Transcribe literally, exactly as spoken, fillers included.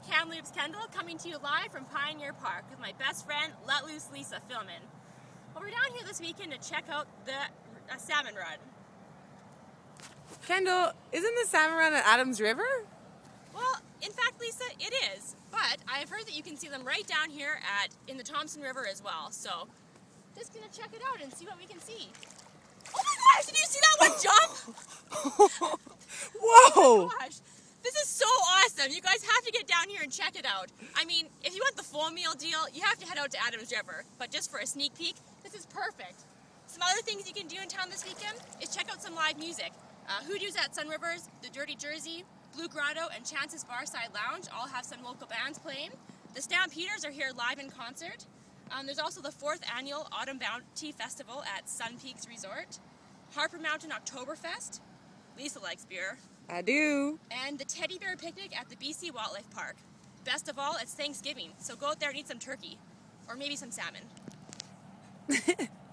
Kamloops Kendel, coming to you live from Pioneer Park with my best friend, Let Loose Lisa, filming. Well, we're down here this weekend to check out the uh, Salmon Run. Kendel, isn't the Salmon Run at Adams River? Well, in fact, Lisa, it is. But I've heard that you can see them right down here at in the Thompson River as well. So, just gonna check it out and see what we can see. Oh my gosh! Did you see that one jump? Whoa! Oh my gosh! This is so awesome. You guys have to get down here and check it out. I mean, if you want the full meal deal, you have to head out to Adams River. But just for a sneak peek, this is perfect. Some other things you can do in town this weekend is check out some live music. Uh, Hoodoo's at Sun Rivers, The Dirty Jersey, Blue Grotto, and Chance's Barside Lounge all have some local bands playing. The Stampeders are here live in concert. Um, there's also the fourth annual Autumn Bounty Festival at Sun Peaks Resort. Harper Mountain Oktoberfest. Lisa likes beer. I do. And the Teddy Bear Picnic at the B C Wildlife Park. Best of all, it's Thanksgiving, so go out there and eat some turkey. Or maybe some salmon.